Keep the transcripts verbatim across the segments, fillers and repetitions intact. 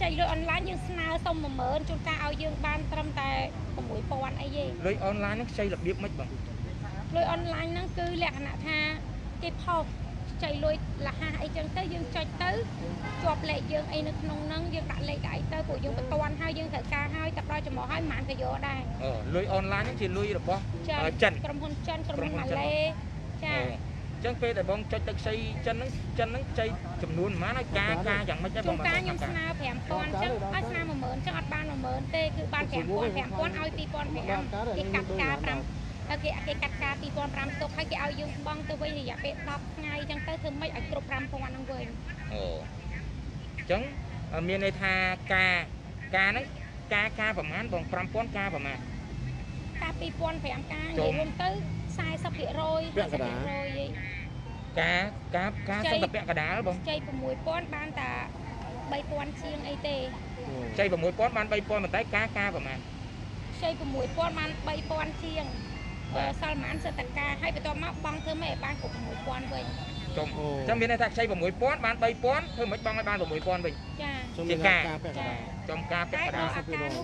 chạy lôi online nhưng snao xong mà mở chúng ta ao dương ban trăm tại của mũi pon ấy gì lôi online nó xây lập điệp mấy bằng lôi online nó cứ lẹ nạ tha cái phao chạy lôi là ha ấy chân tới dương chạy tới chụp lại dương ấy nó nông nâng dương đặt lại đại tới của dương bật toàn hai dương thật ca hai tập đo cho mỏ hai màn cái vô đây lôi online nó chỉ lôi được bao chân cầm hôn chân cầm hôn mà lê cha chân phê tại bông cho tật xây chân nó chân nó xây chùm luôn má nó ca ca chẳng mấy trái chúng ta nhưng snao phèm con chứ ai snao mà mớn chứ ọt ban mà mớn tê cứ ban phèm con phèm con ao pi con phèm cái cắt cá pram cái cái cắt cá pi con pram tục hay cái ao dương băng từ bây giờ phải đọc ngay chẳng tới thứ mấy ở cột pram con ăn quên ồ chẳng miền này tha ca ca nó ca ca phẩm án bằng pram con ca phẩm án ca pi con phèm ca vậy luôn tới sai sắp địa rồi sắp địa rồi gì cá cá cá xong tập bẹ cả đá không chơi vào mũi pon ban ta bay pon chiêng ấy tê chơi vào mũi pon ban bay pon mà tới cá cá vào mà chơi vào mũi pon ban bay pon chiêng sao mà ăn sợ tạt ca hay phải to móc băng thưa mẹ ban của mũi pon vậy trong trong bên này ta chơi vào mũi pon ban bay pon thôi mấy băng mấy ban vào mũi pon vậy chỉ cá trong cá bẹ cả đá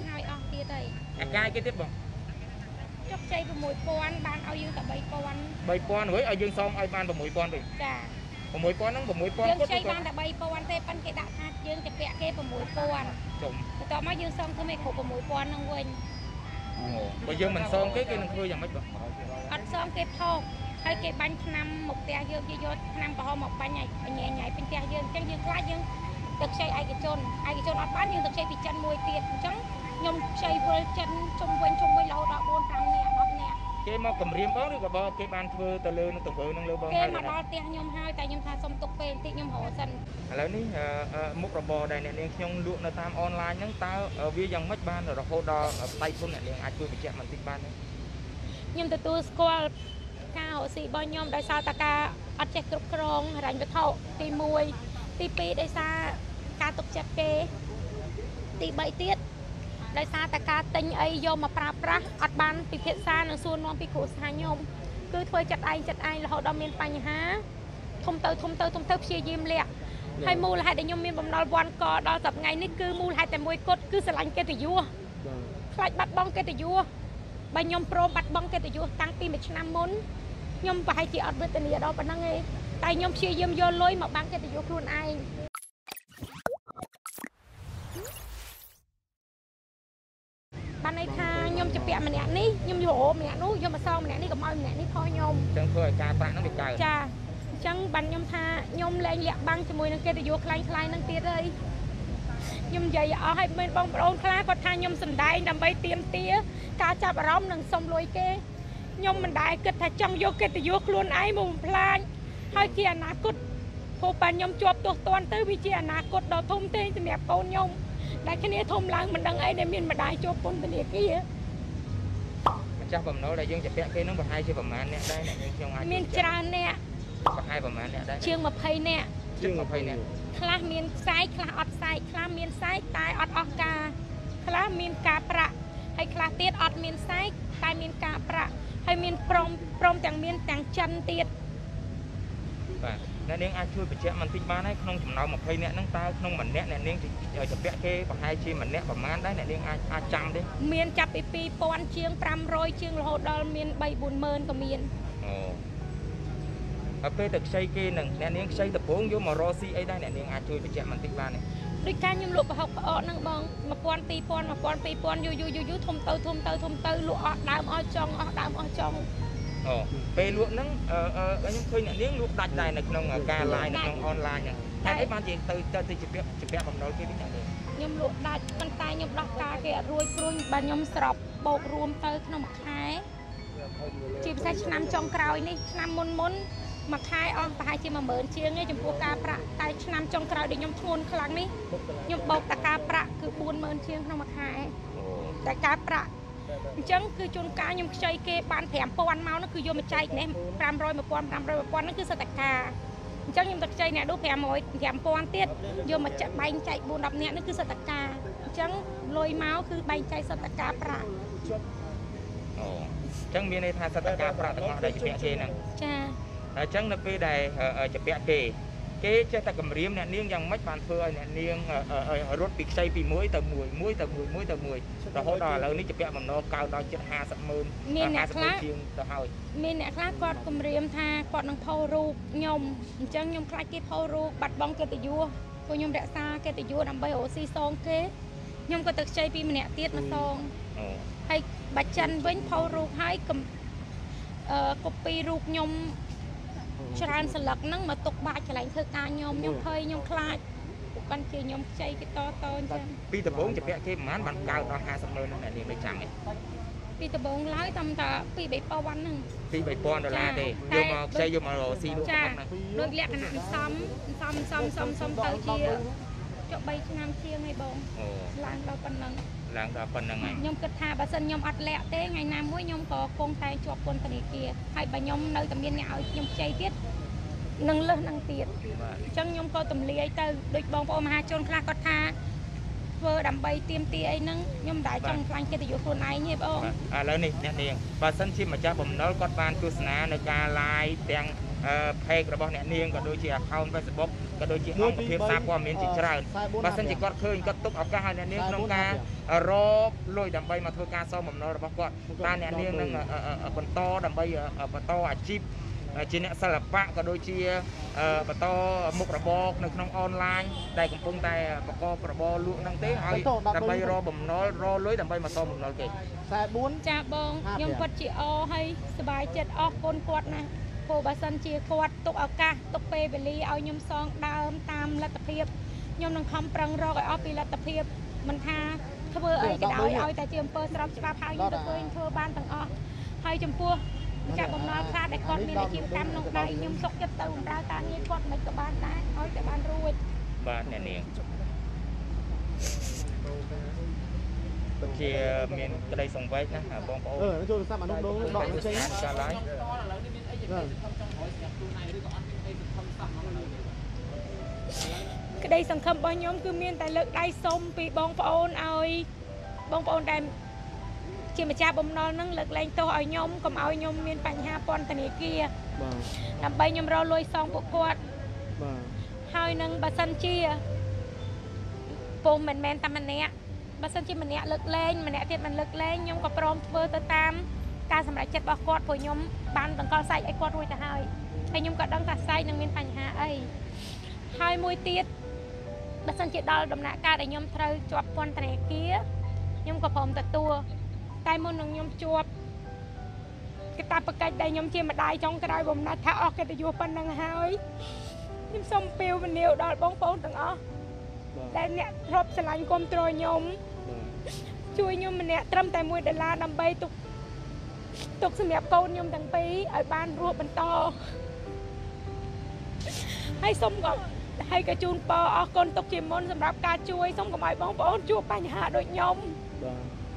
cái cái tiếp không chọc chơi vào mũi pon ban ao dương tập bay pon bay pon với ao dương xong ai ban vào mũi pon rồi dạ vào mũi pon nó vào mũi pon dương chơi ban tập bay pon tê pan cái đạn hạt dương chụp vẽ kê vào mũi pon chồng tao mới dương xong thôi mày khổ vào mũi pon nó quên bây giờ mình xong cái cái nó khơi chẳng mấy bận ăn xong cái thô hay cái bánh năm một tia dương kia vô năm có một bánh nhảy nhảy nhảy bên tia dương chân dương lá dương thực xây ai cái chôn ai cái chôn ăn bán dương thực xây bị chân mùi tiền trắng nhom xây với chân chung quanh chung quanh lâu đó bốn trăm nè đọc nè cái mau cầm riêng bó đi và bao cái ban thưa tờ lơ nó tổng bự nó lơ bao cái mà đo tiền nhom hai tại nhom tha xong tục về thì nhom hộ sân lớn ní múc rập bò đây nè nên nhom lụa nó tam online nhắn tao ở phía dòng mất ban rồi hô đo tay phun nè liền ai chui bị chạm mình tin ban đấy nhom từ tu squal cao sĩ bao nhom đại sao ta ca ăn check cướp krong rành vật thọ ti mùi ti pi đại sa ca tục chặt kê ti bảy tiết đại sa ta ca tinh ấy vô mà pra pra ọt ban bị thiệt xa nó xuôn non bị khổ xa nhom cứ thôi chặt ai chặt ai là họ đâm miên panh há thông tơ thông tơ thông tơ chia diêm lẹ hay mua là hai để nhom miên bầm đo quan cò đo tập ngày ní cứ mua hai tại môi cốt cứ sờ lạnh kê từ vua lại bắt bong kê từ vua bà nhom pro bắt bong kê từ vua tăng pi một năm món nhom phải chỉ ọt bữa tình gì đó bà năng nghe tại nhom chia diêm vô lối mà băng kê từ vua luôn ai ban này tha nhom chụp vẽ mình nè ní nhom vô mẹ nú vô mà sau mình nè ní cầm oi mình nè ní thôi nhom chẳng thôi ca bạn nó bị cài cha chẳng ban nhom tha nhom lên lẹ băng cho mùi năng kê từ vô khai khai năng tiệt ơi nhom vậy ở hai bên bông bông khai có tha nhom sầm đai nằm bay tiêm tía cá chả bà rong năng sông lôi kê nhom mình đại kết tha trong vô kê từ vô luôn ai mùng plan hai kia ná cút hồ ban nhom chụp tuột toàn tới vì chia ná cút đào thôm tê thì mẹ con nhom đại cái này thôm lang mình đang ấy để mình mà đại chụp con tên kia mình chắc bầm nó là dương chụp vẽ kia nó bật hai chiếc bầm màn nè đây nè trong ai miền trà nè bật hai bầm màn nè đây chương một phay nè chương một phay nè khla miền sai khla ọt sai khla miền sai tai ọt ọt ca khla miền ca pra hay khla tiết ọt miền sai tai miền ca pra hay miền prom prom chẳng miền chẳng chân tiết và nên nên ai chui bị chạm mình tinh ban ấy không chừng nào một phay nè nâng ta không mình nè nè nên thì chụp vẽ kia bật hai chi mình nè bầm màn đấy nè nên ai ai chăm đấy miền chập pi pi pon chương pram roi chương là hồ đo miền bay buồn mơn của miền ở bên thực xây kia nè nè nên xây tập bốn vô mà ro si ấy đây nè nên ai chui bị chạm mình tinh ban này đôi ca nhung lụa học ở năng bong mà pon pi pon mà pon pi pon vô vô vô vô thôm tơ thôm tơ thôm tơ lụa đào ở trong ở đào ở trong ồ về lụa nắng ờ ờ những khơi nè nên lụa đặt này là trong ca lại là trong online nè hay cái ban gì từ từ từ chụp vẽ chụp vẽ bằng đó kia biết chẳng được nhung lụa đặt con tay nhung đọc ca kẹt ruồi ruồi bà nhung sọp bột rùm tơ nó mặc khai chìm sai năm trong cào này năm môn môn mặc khai on phải chỉ mà mượn chiêng ấy chụp cô ca pra tay năm trong cào để nhung thôn khăng ní nhung bột ta ca pra cứ buôn mượn chiêng nó mặc khai tại ca pra chẳng cứ chôn cá nhung chơi kê ban thèm pon máu nó cứ vô mà chạy nè pram roi mà pon pram roi mà pon nó cứ sợ tạc ca chẳng nhung tạc chơi nè đốt thèm mồi thèm pon tiết vô mà chạy bay chạy buôn đập nè nó cứ sợ tạc ca chẳng lôi máu cứ bay chạy sợ tạc ca pra chẳng miền này thay sợ tạc ca pra tạc ở đây chụp vẽ kia nè cha chẳng là về đây chụp vẽ kia គេចេះតែគម្រាមអ្នកនាងយ៉ាងម៉េចបានធ្វើឲ្យអ្នកនាងរត់ពីខ្ចីពីមួយទៅមួយមួយទៅមួយមួយទៅមួយរហូតដល់ឥឡូវនេះជាពាក់បំណុលកើតដល់ជិតห้าสิบម៉ឺនមានអ្នកខ្លះជាងទៅហើយមានអ្នកខ្លះគាត់គម្រាមថាគាត់នឹងផុសរូបខ្ញុំអញ្ចឹងខ្ញុំខ្លាចគេផុសរូបបាត់បង់កិត្តិយសព្រោះខ្ញុំរក្សាកិត្តិយសដើម្បីរកស៊ីសងគេខ្ញុំក៏ទៅខ្ចីពីម្នាក់ទៀតមកសងហើយបាច់ចិនវិញផុសរូបហើយកអឺកូពីរូបខ្ញុំច្រើនស្លឹកហ្នឹងមកទុកបាច់កន្លែងធ្វើការខ្ញុំខ្ញុំភ័យខ្ញុំខ្លាចបានជាខ្ញុំខ្ចីគេតតអញ្ចឹងពីដំបូងជាពាក់គេប្រហែលបានកើតដល់ห้าสิบម៉ឺនហ្នឹងអ្នកនាងមិនចាំទេពីដំបូងឡើយតាមតាពីបីពាន់ហ្នឹងពីបីពាន់ដុល្លារទេយកមកខ្ចីយកមករកស៊ីលក់ហ្នឹងដូចលក្ខណៈសំសំសំសំសំទៅជាចុះបីឆ្នាំជាងហើយបងឡើងដល់ប៉ុណ្ណឹងឡើងដល់ប៉ុណ្្នឹងហើយខ្ញុំគិតថាបើសិនខ្ញុំអត់លាក់ទេថ្ងៃណាមួយខ្ញុំក៏គង់តែជាប់ពន្ធនាគារហើយបើខ្ញុំនៅតែមានអ្នកឲ្យខ្ញុំខ្ចីទៀតនឹងលើសនឹងទៀតអញ្ចឹងខ្ញុំក៏ទម្លាយទៅដូចបងប្អូនមហាជនខ្លះគាត់ថាធ្វើដើម្បីទៀមទាអីហ្នឹងខ្ញុំមិនដែលចង់ខ្លាញ់កិត្តិយសខ្លួនឯងទេបងឥឡូវនេះអ្នកនាងបើសិនជាម្ចាស់បំណុលគាត់បានទស្សនានៅការ live ទាំងpage របស់អ្នកនាងក៏ដូចជា account Facebook ក៏ដូចជាអង្គភាពសារព័ត៌មានជាច្រើនបើសិនជាគាត់ឃើញគាត់ទុកឱកាសឲ្យអ្នកនាងក្នុងការរកលុយដើម្បីមកធ្វើការសងបំណុលរបស់គាត់តើអ្នកនាងនឹងបន្តដើម្បីបន្តអាជីពជាអ្នកសិល្បៈក៏ដូចជាបន្តមុខរបរនៅក្នុងអនឡាញដែលកំពុងតែបកបរបរលក់ហ្នឹងទេហើយដើម្បីរកបំណុលរកលុយដើម្បីមកសងបំណុលគេខ្សែបួនចាបងខ្ញុំគាត់ជាអហើយសប្បាយចិត្តអរគុណគាត់ណាព្រោះបើសិនជាគាត់ទុកឱកាសទុកពេលវេលាឲ្យខ្ញុំសងដើមតាមលទ្ធភាពខ្ញុំនឹងខំប្រឹងរកឲ្យអស់ពីលទ្ធភាពមិនថាធ្វើអីក៏ដោយឲ្យតែជាអំពើស្របច្បាប់ហើយខ្ញុំទៅឃើញធ្វើបានទាំងអស់ហើយចំពោះម្ចាស់បំណុលខ្លះដែលគាត់មានអាជីវកម្មក្នុងដៃខ្ញុំសុខចិត្តទៅបម្រើការងារគាត់មិនក៏បានដែរឲ្យតែបានរួចបាទអ្នកនាងដូចជាមានក្តីសង្វេគណាបងប្អូនអឺចូលទូរស័ព្ទអនុដងដកចេញចាឡើយក្តីសង្ឃឹមរបស់ខ្ញុំគឺមានតែលើកដៃសុំពីបងប្អូនឲ្យបងប្អូនដែលជាម្ចាស់បំណុលនឹងលើកលែងទោសឲ្យខ្ញុំកុំឲ្យខ្ញុំមានបញ្ហាពន្ធនាគារបាទដើម្បីខ្ញុំរកលុយសងពួកគាត់បាទហើយនឹងបើសិនជាពុំមិនមែនតែម្នាក់បើសិនជាម្នាក់លើកលែងម្នាក់ទៀតមិនលើកលែងខ្ញុំក៏ព្រមធ្វើទៅតាមការសម្រេចចិត្តរបស់គាត់ព្រោះខ្ញុំបានដង្កល់សាច់ឲ្យគាត់រួចទៅហើយហើយខ្ញុំក៏ដឹងថាសាច់នឹងមានបញ្ហាអីហើយមួយទៀតបើសិនជាដល់ដំណាក់កាលដែលខ្ញុំត្រូវជាប់ពន្ធនាគារខ្ញុំក៏ព្រមទទួលតែមុននឹងខ្ញុំជាប់កាតព្វកិច្ចដែលខ្ញុំជាម្ដាយចុងក្រោយបំណត់ថាអស់កិត្តិយសប៉ុណ្ណឹងហើយខ្ញុំសូមពៀវនាវដល់បងប្អូនទាំងអស់ដែលអ្នកធ្លាប់ឆ្លាញ់គ្រប់គ្រងខ្ញុំជួយខ្ញុំម្នាក់ត្រឹមតែមួយដុល្លារដើម្បីទុកទុកសម្រាប់កូនខ្ញុំទាំងពីរឲ្យបានរស់បន្តហើយសូមក៏ហើយក៏ជូនពរអរគុណទុកជាមុនសម្រាប់ការជួយសូមកុំឲ្យបងប្អូនជួបបញ្ហាដូចខ្ញុំបាទ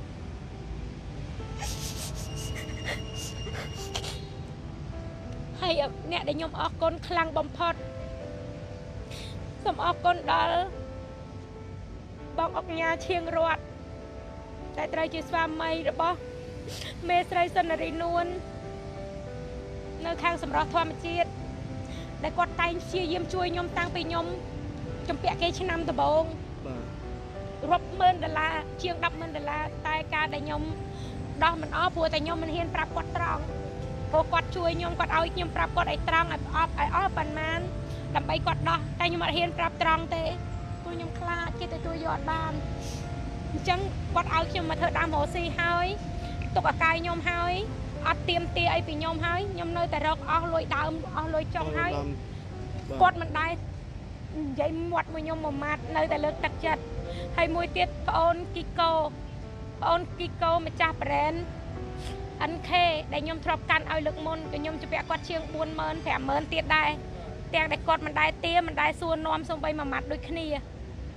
ហើយអ្នកដែលខ្ញុំអរគុណខ្លាំងបំផុតសូមអរគុណដល់បងអុកញ៉ាឈៀងរតដែលត្រូវជាស្វាមីរបស់មេស្រីសុនារីនួននៅខាងសម្រស់ធម្មជាតិដែលគាត់តែងព្យាយាមជួយខ្ញុំតាំងពីខ្ញុំជំពាក់គេឆ្នាំដំបូងបាទរាប់ម៉ឺនដុល្លារជាងដប់ម៉ឺនដុល្លារតែការដែលខ្ញុំដោះមិនអស់ព្រោះតែខ្ញុំមិនហ៊ានប្រាប់គាត់ត្រង់ព្រោះគាត់ជួយខ្ញុំគាត់ឲ្យខ្ញុំប្រាប់គាត់ឲ្យត្រង់ឲ្យអស់ឲ្យអស់ប៉ុន្មានដើម្បីគាត់ដោះតែខ្ញុំអត់ហ៊ានប្រាប់ត្រង់ទេព្រោះខ្ញុំខ្លាចគេទទួលយកអត់បានអញ្ចឹងគាត់ឲ្យខ្ញុំមកធ្វើដើមរកស៊ីហើយទុកអាកាយខ្ញុំហើយអត់ទៀមទាអីពីខ្ញុំហើយខ្ញុំនៅតែរកអស់លុយដើមអស់លុយចុងហើយគាត់មិនដែរនិយាយមាត់មួយខ្ញុំមួយម៉ាត់នៅតែលើកទឹកចិត្តហើយមួយទៀតប្អូនគីកូប្អូនគីកូម្ចាស់ brand អិន ខេ ដែលខ្ញុំធ្លាប់កាន់ឲ្យលើកមុនក៏ខ្ញុំជំពាក់គាត់ជាងបួនម៉ឺន ប្រាំម៉ឺនទៀតដែរទាំងដែលគាត់មិនដែរទាមិនដែរសួរនាំសូម្បីមួយម៉ាត់ដូចគ្នាបាទ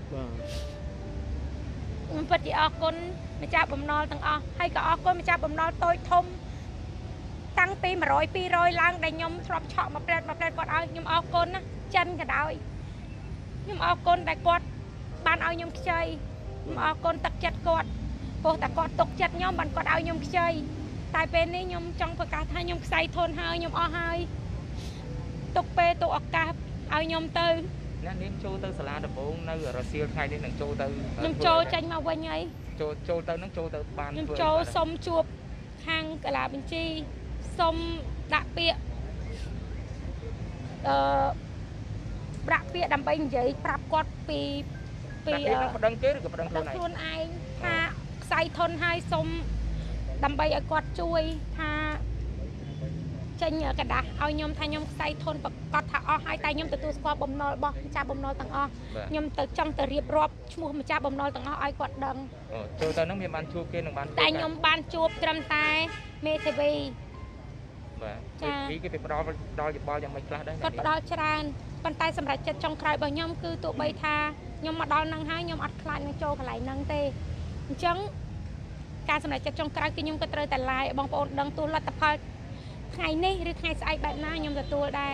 ខ្ញុំពិតជាអរគុណម្ចាស់បំណុលទាំងអស់ហើយក៏អរគុណម្ចាស់បំណុលតូចធំតាំងពីមួយរយ ពីររយឡើងដែលខ្ញុំធ្លាប់ឆក់មកប្រែតមកប្រែតគាត់ឲ្យខ្ញុំអរគុណណាចិនក៏ដោយខ្ញុំអរគុណដែលគាត់បានឲ្យខ្ញុំខ្ចីខ្ញុំអរគុណទឹកចិត្តគាត់ព្រោះតែគាត់ទុកចិត្តខ្ញុំបានគាត់ឲ្យខ្ញុំខ្ចីតែពេលនេះខ្ញុំចង់ប្រកាសថាខ្ញុំខ្សែធនហើយខ្ញុំអស់ហើយទុកពេលទុកឱកាសឲ្យខ្ញុំទៅអ្នកនាងចូលទៅសាលាដំបងនៅរសៀលថ្ងៃនេះនឹងចូលទៅខ្ញុំចូលចេញមកវិញហើយចូលចូលទៅនឹងចូលទៅបានខ្ញុំចូលសុំជួបខាងកាឡាបញ្ជីសុំដាក់ពាក្យអឺប្រាក់ពាក្យដើម្បីនិយាយប្រាប់គាត់ពីពីប្តឹងគេឬក៏ប្តឹងខ្លួនឯងខ្លួនឯងថាខ្សែធនហើយសុំដើម្បីឲ្យគាត់ជួយថាចេញกระดาษឲ្យខ្ញុំថាខ្ញុំខ្សែធនប្រកាសថាអស់ហើយតែខ្ញុំទទួលស្គាល់បំណុលរបស់ម្ចាស់បំណុលទាំងអស់ខ្ញុំទៅចង់ទៅរៀបរាប់ឈ្មោះម្ចាស់បំណុលទាំងអស់ឲ្យគាត់ដឹងចូលទៅនឹងមានបានជួបគេនឹងបានតែខ្ញុំបានជួបត្រឹមតែមេធាវីបាទពីគេទៅផ្ដល់ផ្ដល់យោបល់យ៉ាងម៉េចខ្លះដែរគាត់ផ្ដល់ច្រើនប៉ុន្តែសម្រាប់ចិត្តចុងក្រោយរបស់ខ្ញុំគឺទោះបីថាខ្ញុំមកដល់នឹងហើយខ្ញុំអត់ខ្លាចនឹងចូលកន្លែងហ្នឹងទេអញ្ចឹងការសម្រេចចិត្តចុងក្រោយគឺខ្ញុំក៏ត្រូវតែឡាយបងប្អូនដឹងទោះលទ្ធផលថ្ងៃនេះឬថ្ងៃស្អែកបែបណាខ្ញុំទទួលដែរ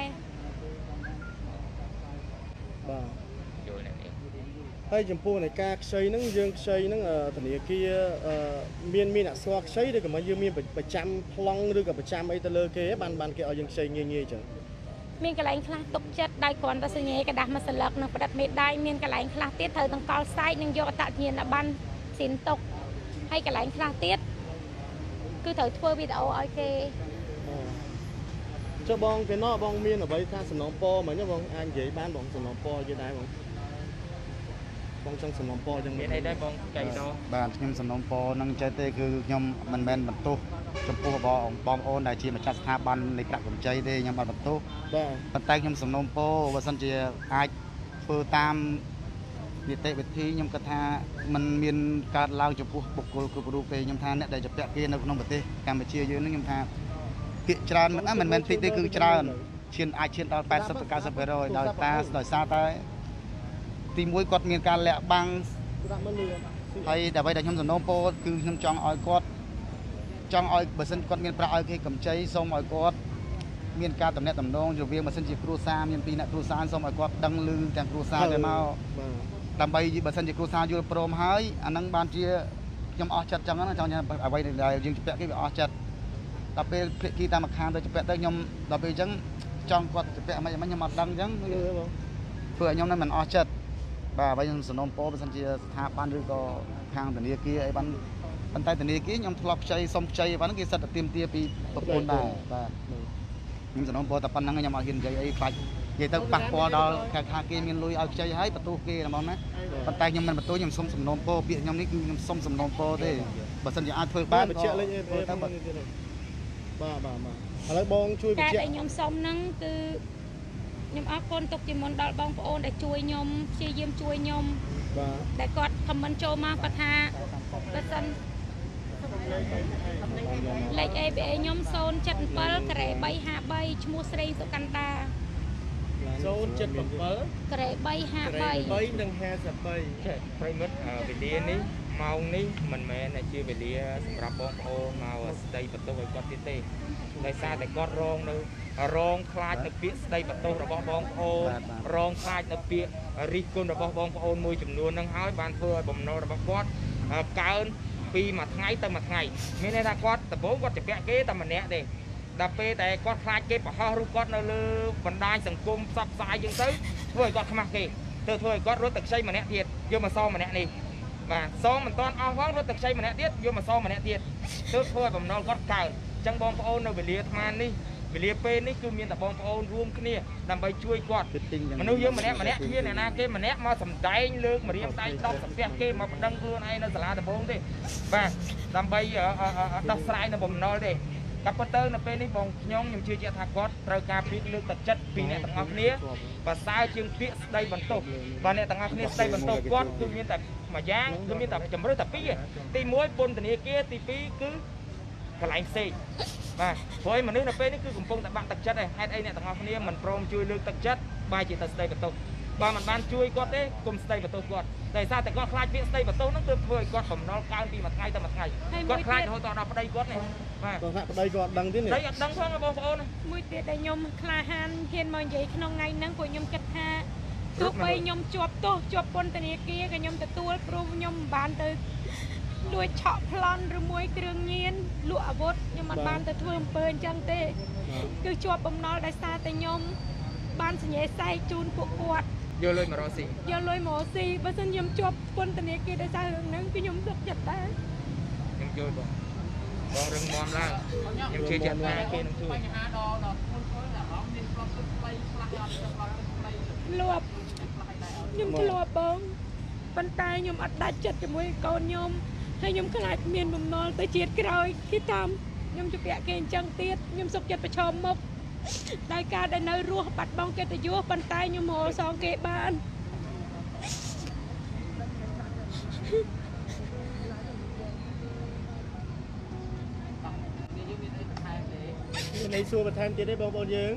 បាទហើយចំពោះនៃការខ្ចីហ្នឹងយើងខ្ចីហ្នឹងធនាគារមានមានអក្សរខ្ចីឬក៏មកយើងមានប្រចាំប្លង់ឬក៏ប្រចាំអីទៅលើគេបានបានគេឲ្យយើងខ្ចីងាយងាយចឹងមានកន្លែងខ្លះទុកចិត្តដោយគ្រាន់តែសញ្ញាกระดาษមួយស្លឹកនិងផ្ដិតមេដៃមានកន្លែងខ្លះទៀតត្រូវតង្កល់សាយនិងយកអត្តញ្ញាណប័ណ្ណស៊ីនទុកហើយកន្លែងខ្លះទៀតគឺត្រូវធ្វើវីដេអូឲ្យគេចុះបងគេណោះបងមានអ្វីថាសំណងពរមិញបងអាចនិយាយបានបងសំណងពរគេដែរបងបងចង់សំណងពរចឹងមានអីដែរបងកៃណោះបាទខ្ញុំសំណងពរនឹងចេះទេគឺខ្ញុំមិនមែនបន្ទោសចំពោះបងបងប្អូនដែលជាម្ចាស់ស្ថាប័ននៃប្រាក់កម្ចីទេខ្ញុំអត់បន្ទោសបាទប៉ុន្តែខ្ញុំសំណងពរបើសិនជាអាចធ្វើតាមនីតិវិធីខ្ញុំគិតថាมันមានកើតឡើងចំពោះបុគ្គលគ្រប់រូបទេខ្ញុំថាអ្នកដែលជាពាក់គេនៅក្នុងប្រទេសកម្ពុជាយើងនឹងខ្ញុំថាភាគច្រើនមិនមិនមែនតិចទេគឺច្រើនឈានអាចឈានដល់แปดสิบទៅเก้าสิบ%ដោយតាដោយសារតែទីមួយគាត់មានការលាក់បាំងហើយដើម្បីតែខ្ញុំសំណូមពរគឺខ្ញុំចង់ឲ្យគាត់ចង់ឲ្យបើសិនគាត់មានប្រាក់ឲ្យគេកម្ចីសូមឲ្យគាត់មានការតំណែងតំណងរវាងបើសិនជាគ្រួសារមានពីរអ្នកគ្រួសារសូមឲ្យគាត់ដឹងឮទាំងគ្រួសារទៅមកដើម្បីបើសិនជាគ្រួសារយល់ព្រមហើយអាហ្នឹងបានជាខ្ញុំអស់ចិត្តចឹងណាចង់អ្វីដែលយើងជពាក់គេវាអស់ចិត្តដល់ពេលភាគីតាមម្ខាងទៅជពាក់ទៅខ្ញុំដល់ពេលអញ្ចឹងចង់គាត់ជពាក់មិនមិនខ្ញុំអត់ដឹងអញ្ចឹងធ្វើឲ្យខ្ញុំនឹងមិនអស់ចិត្តបាទអ្វីខ្ញុំសំណូមពរបើសិនជាស្ថាប័នឬក៏ខាងធនាគារអីបានប៉ុន្តែធនាគារខ្ញុំធ្លាប់ខ្ចីសុំខ្ចីបានគេសិតតែទាមទារពីប្រពន្ធដែរបាទខ្ញុំសំណូមពរតែប៉ុណ្្នឹងខ្ញុំអត់ហ៊ាននិយាយអីខ្លាចនិយាយទៅប៉ះពាល់ដល់ខាងគេមានលុយឲ្យខ្ចីហើយបន្ទោសគេហ្មងណាប៉ុន្តែខ្ញុំមិនបន្ទោសខ្ញុំសុំសំណូមពរពាក្យខ្ញុំនេះគឺខ្ញុំសុំសំណូមពរទេបើសិនជាអាចធ្វើបានបញ្ជាក់លេខអេទៅបាទបាទបាទឥឡូវបងជួយបញ្ជាក់ការដែលខ្ញុំសុំហ្នឹងគឺខ្ញុំអរគុណទុកជាមុនដល់បងប្អូនដែលជួយខ្ញុំព្យាយាមជួយខ្ញុំបាទដែលគាត់ខមមិនចូលមកគាត់ថាបើសិនលេខ អេ ប៊ី អេ ខ្ញុំศูนย์เจ็ดเจ็ดក្រេបីห้าបីឈ្មោះស្រីសុកណ្ដាศูนย์เจ็ดเจ็ดក្រេបីห้าបីបីនិងห้าสิบបីប្រិមិត្តវេលានេះម៉ោងនេះមិនមែនជាវេលាសម្រាប់បងប្អូនមកស្ដីបន្ទោសឲ្យគាត់ទៀតទេដោយសារតែគាត់រងនៅរងខ្លាចនៅពាក្យស្ដីបន្ទោសរបស់បងប្អូនរងខ្លាចនៅពាក្យរិះគន់របស់បងប្អូនមួយចំនួនហ្នឹងហើយបានធ្វើឲ្យបំណុលរបស់គាត់កើនពីមួយថ្ងៃទៅមួយថ្ងៃមានន័យថាគាត់ដំបូងគាត់ជពាក់គេតែម្នាក់ទេដល់ពេលតែគាត់ខ្លាចគេបង្ហោះរូបគាត់នៅលើបណ្ដាញសង្គមផ្សព្វផ្សាយយើងទៅធ្វើឲ្យគាត់ខ្មាស់គេទៅធ្វើឲ្យគាត់រត់ទៅខ្ចីម្នាក់ទៀតយកមកសងម្នាក់នេះបាទសងមិនតាន់អស់ផងរត់ទៅខ្ចីម្នាក់ទៀតយកមកសងម្នាក់ទៀតទៅធ្វើឲ្យបំណុលគាត់កើនអញ្ចឹងបងប្អូននៅវេលាអាត្មានេះវេលាពេលនេះគឺមានតែបងប្អូនរួមគ្នាដើម្បីជួយគាត់មនុស្សយើងម្នាក់ម្នាក់គ្មានអ្នកណាគេម្នាក់មកសម្ដែងលើកម្រាមដៃដប់ស្ពះគេមកប្តឹងខ្លួនឯងនៅសាលាដំបងទេបាទដើម្បីដោះស្រាយនៅបំណុលទេតែប៉ុន្តែនៅពេលនេះបងខ្ញុំខ្ញុំជឿជាក់ថាគាត់ត្រូវការពាក្យលើកទឹកចិត្តពីអ្នកទាំងអស់គ្នាប្រសើរជាងពាក្យស្ដីបន្ទោសបាទអ្នកទាំងអស់គ្នាស្ដីបន្ទោសគាត់គឺមានតែមួយយ៉ាងគឺមានតែជំរឿតែពីរទីមួយពន្ធនាគារទីពីរគឺកន្លែងផ្សេងបាទព្រោះមនុស្សនៅពេលនេះគឺកំពុងតែបាក់ទឹកចិត្តឯងហេតុអីអ្នកទាំងអស់គ្នាមិនព្រមជួយលើកទឹកចិត្តបែរជាទៅស្ដីបន្ទោសបើមិនបានជួយគាត់ទេគុំស្ដីបន្ទោសគាត់ដោយសារតែគាត់ខ្លាចពាក្យស្ដីបន្ទោសហ្នឹងគឺធ្វើឲ្យគាត់បំណុលកើនពីមួយថ្ងៃទៅមួយថ្ងៃគាត់ខ្លាចរហូតដល់ប្តីគាត់នេះបាទគាត់ថាប្តីគាត់អត់ដឹងទេនេះប្តីអត់ដឹងផងបងប្អូនមួយទៀតដែលខ្ញុំក្លាហានហ៊ានមកនិយាយក្នុងថ្ងៃហ្នឹងពួកខ្ញុំគិតថាទោះបីខ្ញុំជាប់ទោសជាប់ពន្ធនាគារក៏ខ្ញុំទទួលព្រោះខ្ញុំមិនបានទៅលួចឆក់ប្លន់ឬមួយគ្រឿងញៀនលក់អាវុធខ្ញុំមិនបានទៅធ្វើអំពើអញ្ចឹងទេគឺជាប់បំណុលដោយសារតែខ្ញុំបានសញ្ញាសែកជូនពួកគាត់យកលុយមករកស៊ីយកលុយមកស៊ីបើមិនខ្ញុំជាប់ពន្ធនាគារដោយសាររឿងហ្នឹងគឺខ្ញុំទុកចិត្តដែរខ្ញុំជួយបងបងរឹងមាំឡើងខ្ញុំជឿជាក់ថាគេនឹងជួយបញ្ហាដល់ដល់ខ្លួនខ្លួនអារម្មណ៍មានផ្លត់ទឹកផ្លៃខ្លះអត់ផ្លត់ទឹកផ្លៃលាប់ខ្ញុំធ្លាប់បងប៉ុន្តែខ្ញុំអត់ដាច់ចិត្តជាមួយកូនខ្ញុំហើយខ្ញុំខ្លាចមានបំណុលទៅជាតិក្រោយគេតាមខ្ញុំជពាក់គេអញ្ចឹងទៀតខ្ញុំសុខចិត្តប្រឈមមុខដោយការដែលនៅរស់បាត់បង់កិត្តិយសប៉ុន្តែខ្ញុំរកសងគេបានមានន័យសួរបន្ថែមទៀតទេបងប្អូនយើង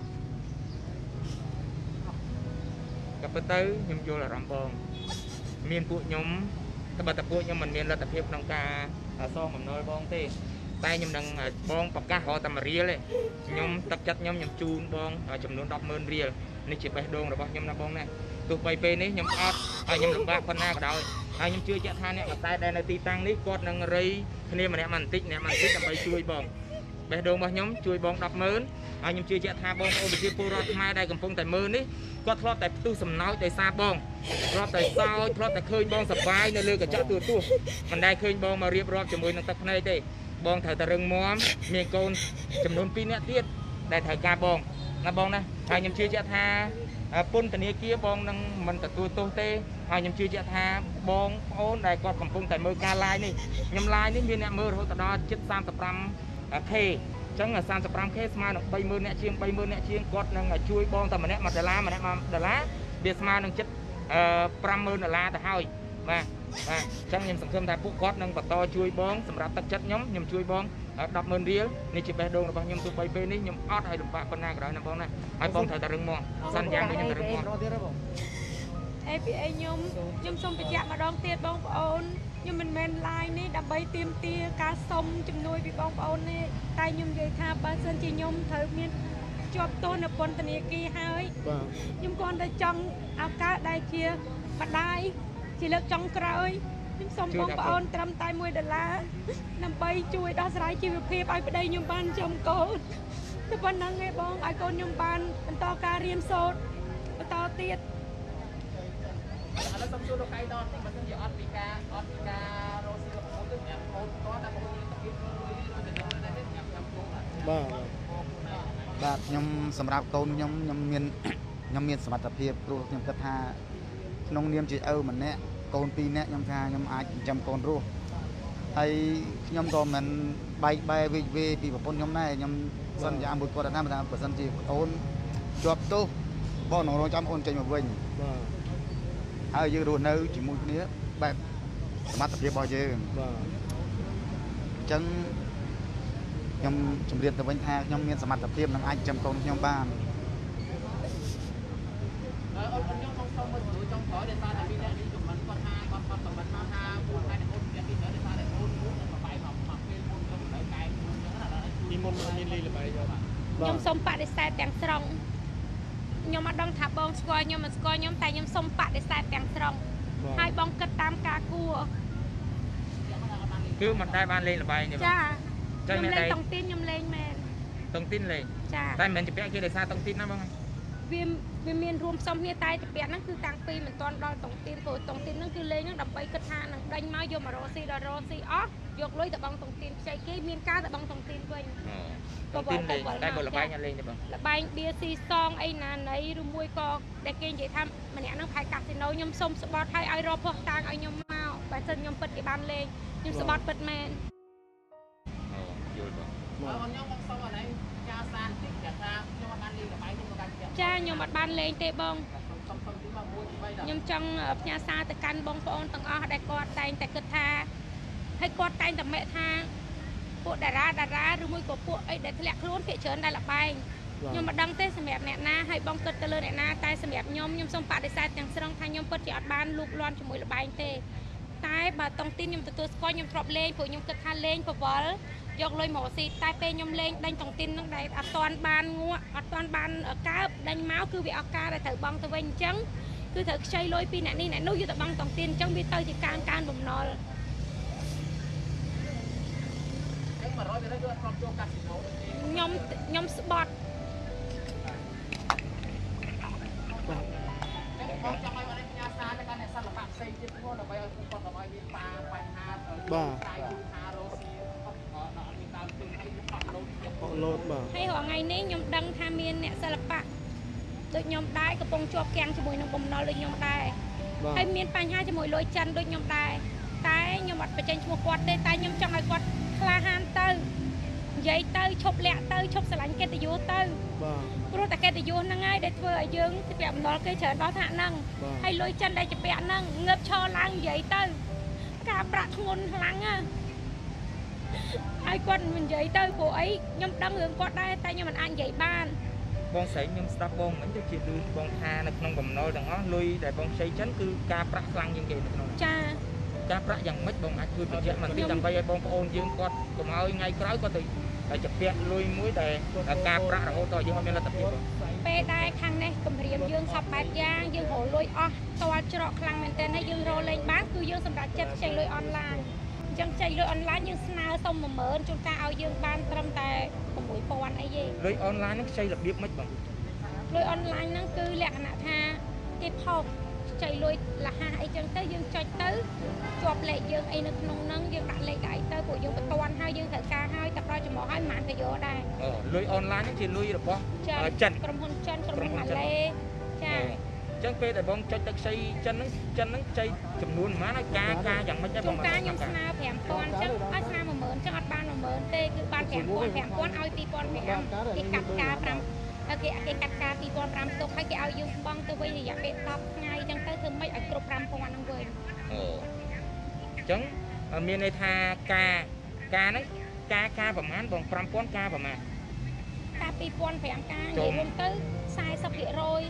ក៏ប៉ុន្តែខ្ញុំយល់អារម្មណ៍បងមានពួកខ្ញុំតែបើតែពួកខ្ញុំមិនមានលទ្ធភាពក្នុងការសងបំណុលបងទេតែខ្ញុំនឹងបងប្រកាសរកតែមួយរៀលទេខ្ញុំទឹកចិត្តខ្ញុំខ្ញុំជូនបងចំនួនដប់ម៉ឺនរៀលនេះជាបេះដូងរបស់ខ្ញុំណាបងណាទោះបីពេលនេះខ្ញុំអត់ហើយខ្ញុំលំបាកប៉ុណ្ណាក៏ដោយហើយខ្ញុំជឿជាក់ថាអ្នកកសែតដែលនៅទីតាំងនេះគាត់នឹងរៃគ្នាម្នាក់មួយបន្តិចអ្នកមួយបន្តិចដើម្បីជួយបងបេះដូងរបស់ខ្ញុំជួយបងដប់ម៉ឺនហើយខ្ញុំជឿជាក់ថាបងប្អូនប្រជាពលរដ្ឋខ្មែរដែលកំពុងតែមើលនេះគាត់ធ្លាប់តែផ្ទុះសំណោចដោយសារបងធ្លាប់តែសោចធ្លាប់តែឃើញបងសប្បាយនៅលើកញ្ចក់ទូរទស្សន៍មិនដែលឃើញបងមករៀបរាប់ជាមួយនឹងទឹកភ្នែកទេបងត្រូវតែរឹងមាំមានកូនចំនួនពីរនាក់ទៀតដែលត្រូវការបងណាបងណាហើយខ្ញុំជឿជាក់ថាពន្ធនាគារបងនឹងមិនទទួលទោសទេហើយខ្ញុំជឿជាក់ថាបងប្អូនដែលគាត់កំពុងតែមើលការ live នេះខ្ញុំ live នេះមានអ្នកមើលរហូតដល់ជិត សាមសិបប្រាំខេ អញ្ចឹង សាមសិបប្រាំខេ ស្មើនឹង បីម៉ឺន អ្នកជាង បីម៉ឺន អ្នកជាងគាត់នឹងជួយបងតែម្នាក់មួយដុល្លារម្នាក់មួយដុល្លារវាស្មើនឹងជិត ប្រាំម៉ឺន ដុល្លារទៅហើយបាទបាទអញ្ចឹងខ្ញុំសង្ឃឹមថាពួកគាត់នឹងបន្តជួយបងសម្រាប់ទឹកចិត្តខ្ញុំខ្ញុំជួយបង ដប់ម៉ឺន រៀលនេះជាបេះដូងរបស់ខ្ញុំទោះបីពេលនេះខ្ញុំអត់ឲ្យលំបាកប៉ុណ្ណាក៏ដោយណាបងណាហើយបងត្រូវតែរឹងមាំសន្យាមួយខ្ញុំត្រូវរឹងមាំអេ ពី អីខ្ញុំខ្ញុំសូមបញ្ជាក់ម្ដងទៀតបងប្អូនខ្ញុំមិនមែន live នេះដើម្បីទាមទារការសុំជំនួយពីបងប្អូនទេតែខ្ញុំនិយាយថាបើសិនជាខ្ញុំត្រូវមានជាប់ទោសនៅពន្ធនាគារហើយខ្ញុំគ្រាន់តែចង់ឱកាសដែលជាបដាយជាលើកចុងក្រោយខ្ញុំសូមបងប្អូនត្រឹមតែមួយដុល្លារដើម្បីជួយដោះស្រាយជីវភាពឲ្យប្តីខ្ញុំបានចំកូនតែប៉ុណ្្នឹងឯងបងឲ្យកូនខ្ញុំបានបន្តការរៀនសូត្របន្តទៀតឥឡូវសូមសួរលោកឯងដល់បើសិនជាអត់ពីការអត់ពីការរស់ស៊ីរបស់ទៅញ៉ាំកូនតោះតែបងយើងទៅទៀតញ៉ាំញ៉ាំកូនបាទបាទខ្ញុំសម្រាប់កូនខ្ញុំខ្ញុំមានខ្ញុំមានសមត្ថភាពព្រោះខ្ញុំគិតថាក្នុងនាមជាឪម្នាក់កូនពីរនាក់ខ្ញុំថាខ្ញុំអាចចិញ្ចឹមកូនរស់ហើយខ្ញុំក៏មិនបែកបែរវិវេពីប្រពន្ធខ្ញុំដែរខ្ញុំសន្យាមួយគាត់ថាបើសិនជាអូនជាប់ទោសបងនឹងរងចាំអូនចេញមកវិញបាទហើយយើងរស់នៅជាមួយគ្នាបែបសមត្ថភាពរបស់យើងបាទអញ្ចឹងខ្ញុំជម្រាបទៅវិញថាខ្ញុំមានសមត្ថភាពនឹងអាចចិញ្ចឹមកូនខ្ញុំបានអូនខ្ញុំសូមសូមមើលទៅចុងក្រោយដែលថាតែពីអ្នកនេះខ្ញុំមិនគាត់ថាគាត់គាត់មិនមកថាពួកតែអូនអ្នកពីដែលថាតែអូនអូនសប្បាយមកមកពេលអូនខ្ញុំនៅកែអញ្ចឹងណាពីមុនមានលីល្បែងខ្ញុំសូមបដិសេធទាំងស្រុងខ្ញុំអត់ដឹងថាបងស្គាល់ខ្ញុំមិនស្គាល់ខ្ញុំតែខ្ញុំសូមបដិសេធទាំងស្រុងហើយបងគិតតាមការគួរគឺមិនដែលបានលេងល្បែងទេចាខ្ញុំលេងតុងទីនខ្ញុំលេងមែនតុងទីនលេងចាតែមិនមែនជាពាក់គេដោយសារតុងទីនណាបងវាវាមានរួមផ្សំគ្នាតែជាពាក់ហ្នឹងគឺតាំងពីមិនទាន់ដល់តុងទីនព្រោះតុងទីនហ្នឹងគឺលេងហ្នឹងដើម្បីគិតថានឹងដេញមកយកមករកស៊ីដល់រកស៊ីអស់យកលុយទៅបងតុងទីនខ្ចីគេមានការទៅបងតុងទីនវិញតុងទីនលេងតែបើល្បែងអត់លេងទេបងល្បែងបៀស៊ីសងអីណាណីឬមួយក៏ដែលគេនិយាយថាម្នាក់ហ្នឹងផាយកាស៊ីណូខ្ញុំសុំស្បត់ឲ្យឲ្យរកផុសតាងឲ្យខ្ញុំមកបើសិនខ្ញុំពិតគេបានលេងខ្ញុំស្បត់ពិតមែនយល់បងអូនខ្ញុំមកសុំអីចាសាតិចថាខ្ញុំអត់បានលេងល្បែងខ្ញុំមិនបានចាខ្ញុំអត់បានលេងទេបងខ្ញុំចង់ផ្ញើសារទៅកាន់បងប្អូនទាំងអស់ដែលគាត់តែងតែគិតថាហើយគាត់តែងតែមេថាពួកតារាតារាឬមួយក៏ពួកអីដែលធ្លាក់ខ្លួនភាគច្រើនដែលល្បែងខ្ញុំមិនដឹងទេសម្រាប់អ្នកណាហើយបងគិតទៅលើអ្នកណាតែសម្រាប់ខ្ញុំខ្ញុំសូមបដិសេធទាំងស្រុងថាខ្ញុំពិតជាអត់បានលូកលាន់ជាមួយល្បែងទេតែបើតុងទីនខ្ញុំទទួលស្គាល់ខ្ញុំធ្លាប់លេងព្រោះខ្ញុំគិតថាលេងប្រវល់យកលុយមកស៊ីតែពេលខ្ញុំលេងដេញតុងទីនហ្នឹងដែលអត់ទាន់បានងក់អត់ទាន់បានកើបដេញមកគឺវាឱកាសដែលត្រូវបងទៅវិញអញ្ចឹងគឺត្រូវខ្ចីលុយពីអ្នកនេះអ្នកនោះយកទៅបងតុងទីនអញ្ចឹងវាទៅជាការកើនបំណុលខ្ញុំខ្ញុំស្បត់ load mà hay họ ngày ní nhom đăng tham miên nè sao là bạn đôi nhom đai cái bông chuột keng cho mùi nó bông nó đôi nhom đai hay miên bánh hai cho mùi lôi chân đôi nhom đai tay nhom mặt phải tranh chua quạt đây tay nhom trong ai quạt la han tơ giấy tơ chụp lẹ tơ chụp sờ lạnh cái tơ vô tơ rồi ta cái tơ vô năng ai để thưa ở dương thì bẹo nó cái chở đó thả năng hay lôi chân đây cho bẹo năng ngập cho lăng giấy tơ cả bạc ngôn lăng à ai quân mình giấy tơ của ấy nhom đăng hướng quạt đây tay nhom mình ăn giấy ban bong sấy nhom stop bong mình cho chị đưa bong tha nó không cầm nồi đằng đó lui để bong sấy chấn cứ ca bạc lăng như vậy nó cha ca bạc dằng mấy bong ai chui bị chết mà tí tầm bay bong ôn dương quạt cầm ơi ngay cái có từ để chụp bẹt lui muối để ca bạc là ô tô dương hôm nay là tập gì pe đai khăn này cầm riềng dương sập bát giang dương hổ lôi o toa trọ khăn mình tên hay dương rô lên bán cứ dương sầm đặt chất chạy lôi online dân chạy lôi online dương sna xong mà mở chúng ta ao dương ban trâm tài cùng buổi pon ấy gì lôi online nó xây lập biết mấy bằng lôi online nó cứ lẹ nạ tha cái phong chạy lôi là hai chân tới dương chạy tới chụp lại dương ấy nó nông nâng dương đặt lại đại tới của dương cái toan hai dương thợ ca hai tập ra cho mỏ hai màn cái vô đây lôi online nó chỉ lôi được không chân cầm hôn chân cầm hôn mặt lê chạy chân pe để bong cho tắc xây chân nó chân nó xây chùm luôn má nó ca ca chẳng mấy cái bong ca nhung sna phèm con chứ ai sna mà mượn chứ ăn ban mà mượn tê cứ ban phèm con phèm con ao ti con phèm cái cắt ca pram cái cái cắt ca ti con pram tục hay cái ao dương bong tôi bây giờ bị tóc ngay chân tới thường mấy ở cột pram con ăn quên chân miền này tha ca ca nó ca ca và mán bong pram con ca và mà ca pi con phèm ca vậy luôn tới sai sắp bị rồi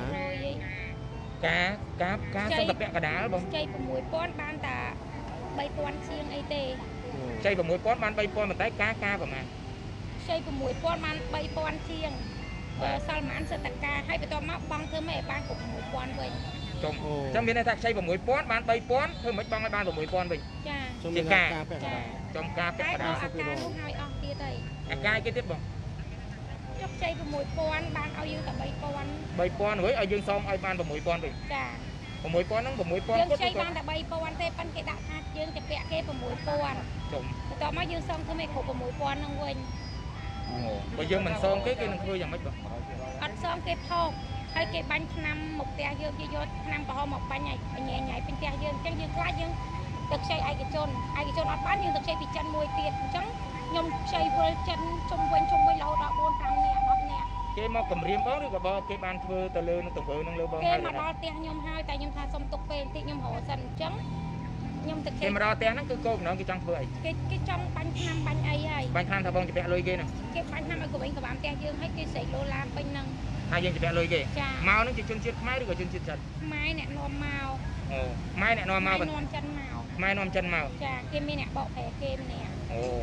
cá cá cá xong tập bẹt cả đá không? Chay của mùi pon ban ta bay pon chiêng ấy tê. Chay của mùi pon ban bay pon mà tái cá cá vào mà. Chay của mùi pon ban bay pon chiêng. Sao mà ăn sợ tạc ca hay phải to móc băng thơ mẹ ban của mùi pon vậy. Trong trong bên này ta chay của mùi pon ban bay pon thơ mấy băng hay ban của mùi pon vậy. Cha. Trong cá trong cá bẹt cả đá. Ai ca lúc hai on kia đây. À ca cái tiếp bằng. Chọc chay của mùi pon ban ao dương cả bay pon. Bay pon với ao dương xong ai ban của mùi pon vậy. Cha. Của mùi pon nó của mùi pon. Dương chay ban đã bay pon thế pan cái đã hạt dương cái bẹt kia của mùi pon. Đúng. Tao mới dương xong thơ mẹ khổ của mùi pon nó quên. Bây giờ mình xong cái cái nó khơi chẳng mấy bằng. Ăn xong cái thô hay cái bánh năm một tia dương cho vô năm bao một bánh này nhẹ nhảy bên tia dương chẳng dương lá dương được xây ai cái chôn ai cái chôn ăn bán dương được xây bị chân mùi tiệt trắng nhom xây với chân chung quanh chung với lâu đó buôn trắng nè bắp nè cái mò cầm riêng bó rồi bó cái ban thưa tờ lư nó tờ vỡ nó lư bó cái mà đo tia nhom hai tại nhom tha xong tục về thì nhom hổ sần trắng nhom thực cái mà đo tia nó cứ côm nó cái trong phơi cái cái trong bánh năm bánh ấy hay bánh năm thà bông chỉ bẹ lôi kia nè cái bánh năm của mình của bạn tia dương hết cái sấy lô la bánh nâng hai dân chỉ bẹ lôi kia màu nó chỉ chân chết máy được chân chết chân máy nè nom màu ồ máy nè nom màu máy nom chân màu máy nom chân màu chà kem nè bọ phè kem nè ồ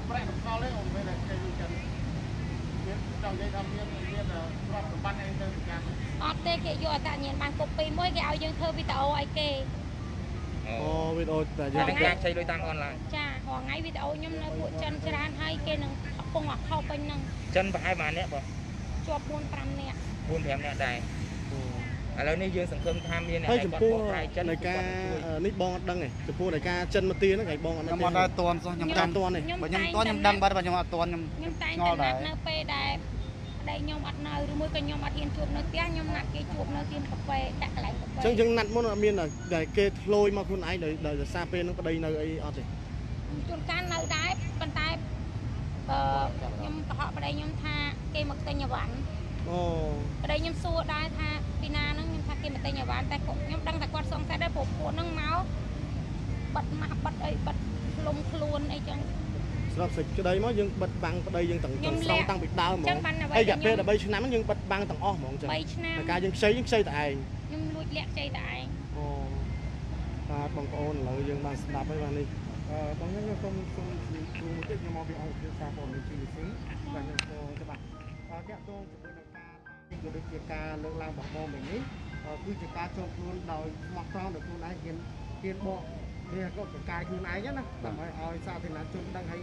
ọt tê kệ vô tại nhìn bàn copy mỗi cái áo dương thơ video ai kê ồ video tại giờ cái gác xây đôi tăng online chà họ ngay video nhóm nó bộ chân tràn hay kê nâng không hoặc không bên nâng chân và hai bàn nè bỏ cho buôn pram nè buôn thèm nè đài à lâu nay dương sẵn cơm tham như này hay chụp pua này ca nít bong đăng này chụp pua này ca chân mà tia nó ngày bong nó mòn ra tuần xong nhầm đăng tuần này bởi nhầm tuần nhầm đăng bắt vào nhầm tuần nhầm nhầm tay nhầm nát nơ pe đài đây nhom ăn nơi rồi mỗi cái nhom ăn yên chuột nơi tia nhom nát cái chuột nơi tiên cà phê đặt lại cà phê chẳng chẳng nát món là miên là để kê lôi mà con ai đời đời sa pe nó có đây nơi ấy ọt gì chuột can nơi đái bàn tay nhom họ ở đây nhom tha kê mặc tay nhà bạn ở đây nhom xua đái tha pina nó nhom tha kê mặc tay nhà bạn tay cũng nhom đăng tại quan xong tay đây bộ bộ nâng máu bật mặt bật ấy bật lông luôn ấy chẳng sắp xịt cái đây mới dương bật băng cái đây dương tầng tầng sau tăng bị đau mà hay gặp đây là bay nắm dương bật băng tầng o mỏng bay là ca dương xây dương xây tại nhưng lùi lẹ xây tại ồ ta bằng ôn là dương bằng đạp với bạn đi bằng những công công công một cái mò bị ông kia xa còn mình chỉ xứ và những các bạn cái tôi chỉ là ca những cái việc ca lượng lao bọc bò mình ấy cứ chỉ ca cho luôn đòi mặc con được luôn ai kiến kiến bộ thì có cái cài như này nhá nè làm hay sao thì là chúng đang hay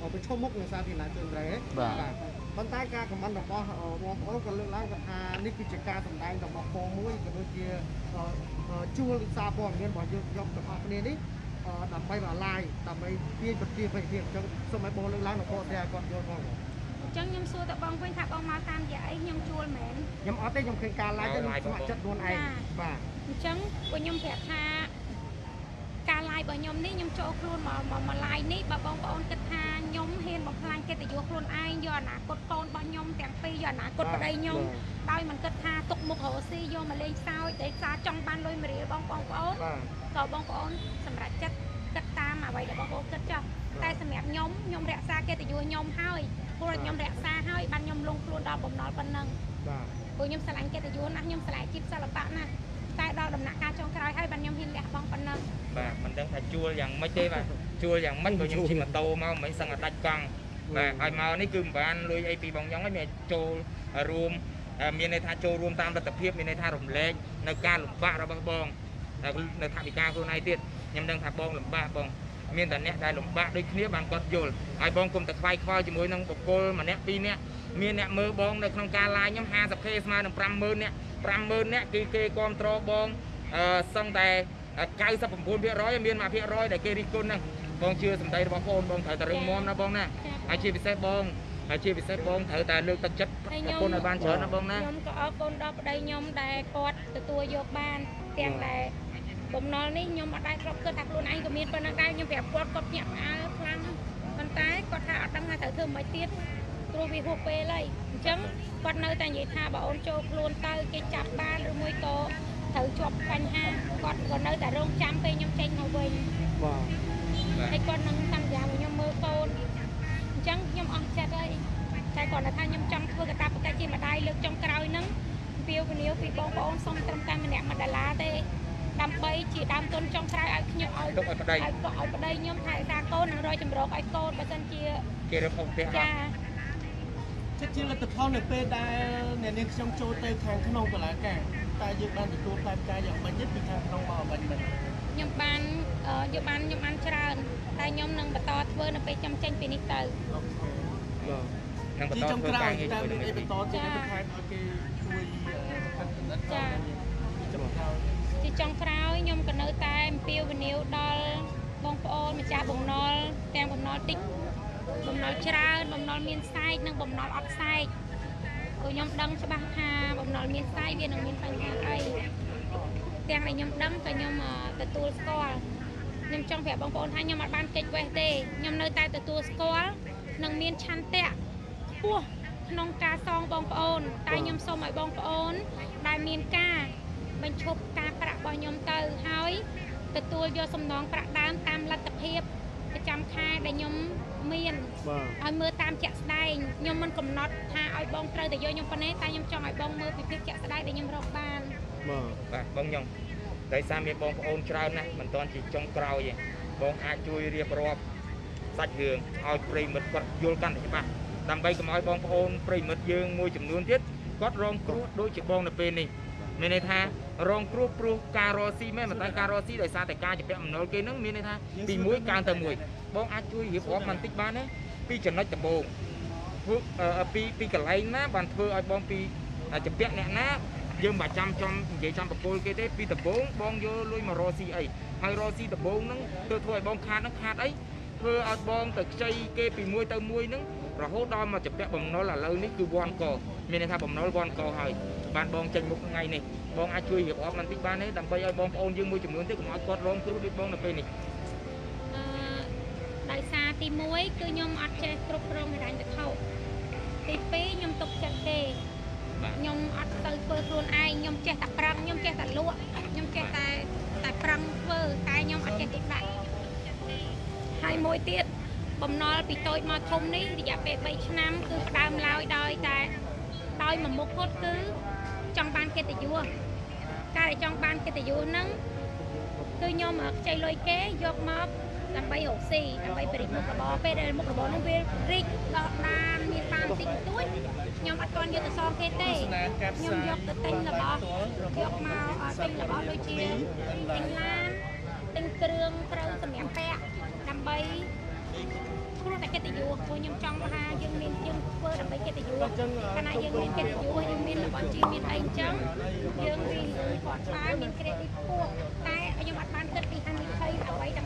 ប្រឈមមុខនឹងសាធារណជនដែរបាទប៉ុន្តែការខមមិនរបស់បងប្អូនក៏លើកឡើងថានេះគឺជាការសម្ដែងរបស់បងមួយក៏ដូចជាជួលសារព័ត៌មានរបស់យើងយកទាំងអស់គ្នានេះដើម្បីមកឡាយដើម្បីទាញប្រជាប្រិយភាពអញ្ចឹងសូមឲ្យបងលើកឡើងនៅគាត់តែគាត់យល់ផងអញ្ចឹងខ្ញុំសួរតបងវិញថាបងមកតាមរយៈអីខ្ញុំជួលមែនខ្ញុំអត់ទេខ្ញុំឃើញការឡាយទៅខ្ញុំស្ម័គ្រចិត្តខ្លួនឯងបាទអញ្ចឹងពួកខ្ញុំប្រាប់ថាការឡាយរបស់ខ្ញុំនេះខ្ញុំចូលខ្លួនមកមកឡាយនេះបើបងប្អូនគិតថាខ្ញុំហ៊ានបំផ្លាញកិត្តិយសខ្លួនឯងយកអនាគតកូនរបស់ខ្ញុំទាំងពីរយកអនាគតប្តីខ្ញុំដោយមិនគិតថាទុកមុខរស់ស៊ីយកមកលេងសើចតែសារចង់បានលុយមួយរៀលបងប្អូនក៏បងប្អូនសម្រាប់ចិត្តគិតតាមអ្វីដែលបងប្អូនគិតចុះតែសម្រាប់ខ្ញុំខ្ញុំរក្សាកិត្តិយសខ្ញុំហើយព្រោះខ្ញុំរក្សាហើយបានខ្ញុំលងខ្លួនដល់បំណុលប៉ុណ្ណឹងបាទព្រោះខ្ញុំស្រឡាញ់កិត្តិយសណាស់ខ្ញុំស្រឡាញ់ជីពសិល្បៈណាស់តែដល់ដំណាក់កាលចុងក្រោយហើយបានខ្ញុំហ៊ានលះបង់ប៉ុណ្ណឹងបាទមិនដឹងថាជួលយ៉ាងម៉េចទេបាទជួលយ៉ាងម៉េចព្រោះខ្ញុំជិះម៉ូតូមកមិនសឹងតែដាច់កង់បាទហើយមកនេះគឺមិនបានលុយអីពីបងយ៉ងហើយមានចូលរួមមានន័យថាចូលរួមតាមលទ្ធភាពមានន័យថារំលែកនៅការលំបាករបស់បងនៅថវិកាខ្លួនឯងទៀតខ្ញុំដឹងថាបងលំបាកបងមានតែអ្នកដែលលំបាកដូចគ្នាបានគាត់យល់ហើយបងគុំតែខ្វាយខ្វល់ជាមួយនឹងបុគ្គលម្នាក់ពីរនាក់មានអ្នកមើលបងនៅក្នុងការ live ខ្ញុំ ห้าสิบเค ស្មើនឹង ប្រាំម៉ឺន នាក់ ប្រាំម៉ឺន នាក់គឺគេគ្រប់គ្រងបងអឺសឹងតែ เก้าสิบเก้าភាគរយ មានមួយភាគរយដែលគេរិះគន់ហ្នឹងបងជឿសម្ដីរបស់បងបងត្រូវតែរឹងមាំណាបងណាហើយជាពិសេសបងហើយជាពិសេសបងត្រូវតែលើកទឹកចិត្តប្រពន្ធឲ្យបានច្រើនណាបងណាខ្ញុំក៏អរគុណដល់ប្តីខ្ញុំដែលគាត់ទទួលយកបានទាំងដែលបំណុលនេះខ្ញុំអត់ដែរធ្លាប់គិតថាខ្លួនឯងក៏មានប៉ុណ្ណឹងដែរខ្ញុំប្រាប់គាត់គាត់ភ្ញាក់ផ្អើលខ្លាំងប៉ុន្តែគាត់ថាអត់ដឹងថាត្រូវធ្វើមិនទៀតព្រោះវាហួសពេលហើយអញ្ចឹងគាត់នៅតែនិយាយថាបើអូនចូលខ្លួនទៅគេចាប់បានឬមួយក៏ត្រូវជាប់បញ្ហាគាត់ក៏នៅតែរងចាំពេលខ្ញុំចេញមកវិញបាទហើយគាត់នឹងសន្យាឲ្យខ្ញុំមើលកូនអញ្ចឹងខ្ញុំអស់ចិត្តហើយតែគាត់ថាខ្ញុំចង់ធ្វើកាតព្វកិច្ចជាម្ដាយលើកចុងក្រោយហ្នឹងពីវនីវពីបងប្អូនសូមត្រឹមតែម្នាក់មួយដុល្លារទេដើម្បីជាដើមទុនចុងក្រោយឲ្យខ្ញុំឲ្យឲ្យប្តីឲ្យប្តីខ្ញុំថែរក្សាកូននិងរយចម្រោកឲ្យកូនបើសិនជាគេរកផ្ទះចាជាលទ្ធផលនៅពេលដែលអ្នកនាងខ្ញុំចូលទៅខាងក្នុងតុលាការតែយើងបានទទួលតាមការយ៉ាងម៉េចពីខាងក្នុងមកអ្វីមិនខ្ញុំបានយកបានខ្ញុំបានច្រើនតែខ្ញុំនឹងបន្តធ្វើនៅពេលខ្ញុំចេញពីនេះទៅបាទខាងបន្តធ្វើការងារជាមួយនឹងអីបន្តទៀតទៅខាងឲ្យគេជួយកាត់កំណត់ចាជាចុងក្រោយខ្ញុំក៏នៅតែអំពាវនាវដល់បងប្អូនម្ចាស់បំណុលទាំងបំណុលតិចបំណុលច្រើនបំណុលមានខ្សែកនិងបំណុលអត់ខ្សែកព្រោះខ្ញុំដឹងច្បាស់ថាបំណុលមានខ្សែកវានឹងមានបញ្ហាអីទាំងដែលខ្ញុំដឹងក៏ខ្ញុំទទួលស្គាល់ខ្ញុំចង់ប្រាប់បងប្អូនថាខ្ញុំអត់បានកិច្ចវេះទេខ្ញុំនៅតែទទួលស្គាល់និងមានឆន្ទៈខ្ពស់ក្នុងការសងបងប្អូនតែខ្ញុំសូមឲ្យបងប្អូនដែលមានការបញ្ឈប់ការប្រាក់របស់ខ្ញុំទៅហើយទទួលយកសំណងប្រាក់ដើមតាមលទ្ធភាពប្រចាំខែដែលខ្ញុំមានឲ្យមើលតាមជាក់ស្ដែងខ្ញុំមិនកំណត់ថាឲ្យបងត្រូវតែយកខ្ញុំប៉ុណ្ណេះតែខ្ញុំចង់ឲ្យបងមើលពីភាពជាក់ស្ដែងដែលខ្ញុំរកបានបាទបងខ្ញុំដោយសារមានបងប្អូនច្រើនណាស់មិនទាន់ជាចុងក្រោយទេបងអាចជួយរៀបរាប់សាច់រឿងឲ្យប្រិមិត្តគាត់យល់កាន់តែច្បាស់ដើម្បីកុំឲ្យបងប្អូនប្រិមិត្តយើងមួយចំនួនទៀតគាត់រងគ្រោះដូចជាបងនៅពេលនេះមានន័យថារងគ្រោះព្រោះការរស៊ីមែនតែការរស៊ីដោយសារតែការជំពាក់បំណុលគេនឹងមានន័យថាពីមួយកើនទៅមួយបងអាចជួយរៀបរាប់បន្តិចបានទេពីចំណុចដំបូងពីពីកន្លែងណាបានធ្វើឲ្យបងពីជំពាក់អ្នកណាយើងមិនចាំចំនិយាយចាំបកគោលគេទេពីដំបូងបងយកលុយមករស៊ីអីហើយរស៊ីដំបូងហ្នឹងធ្វើធ្វើឲ្យបងខាតហ្នឹងខាតអីធ្វើឲ្យបងទៅខ្ចីគេពីមួយទៅមួយហ្នឹងរហូតដល់មកជំពាក់បំណុលឥឡូវនេះគឺវ៉ាន់កមានន័យថាបំណុលវ៉ាន់កហើយបានបងចេញមុខថ្ងៃនេះបងអាចជួយរៀបរាប់បន្តិចបានទេដើម្បីឲ្យបងប្អូនយើងមួយចំនួនទៀតកុំឲ្យគាត់រងគ្រោះដូចបងនៅពេលនេះអឺដោយសារទីមួយគឺខ្ញុំអត់ចេះគ្រប់គ្រងហិរញ្ញវត្ថុទីពីរខ្ញុំទុកចិត្តគេខ្ញុំអត់ទៅធ្វើខ្លួនឯងខ្ញុំចេះតែប្រឹងខ្ញុំចេះតែលក់ខ្ញុំចេះតែតែប្រឹងធ្វើតែខ្ញុំអត់ចេះទុកដាក់ហើយមួយទៀតបំណុលពីតូចមកធំនេះរយៈពេលបីឆ្នាំគឺផ្ដើមឡើយដោយតែដោយមួយមុខគាត់គឺចង់បានកិត្តិយសការដែលចង់បានកិត្តិយសហ្នឹងគឺខ្ញុំខ្ចីលុយគេយកមកដើម្បីរកស៊ីដើម្បីបរិមុខរបរពេលដែលមុខរបរហ្នឹងវារីកដល់បានមានបានតិចតួចខ្ញុំអត់ទាន់យកទៅសងគេទេខ្ញុំយកទៅទិញរបស់យកមកទិញរបស់ដូចជាទិញឡានទិញគ្រឿងត្រូវសម្រាប់ពាក់ដើម្បីព្រោះតែកិត្តិយសព្រោះខ្ញុំចង់ថាយើងមានយើងធ្វើដើម្បីកិត្តិយសខណៈយើងមានកិត្តិយសយើងមានរបស់ជីមានអីអញ្ចឹងយើងវាគាត់ខ្លាយមានក្រេឌីតខ្ពស់តែខ្ញុំអត់បានគិតពីហានិភ័យអ្វី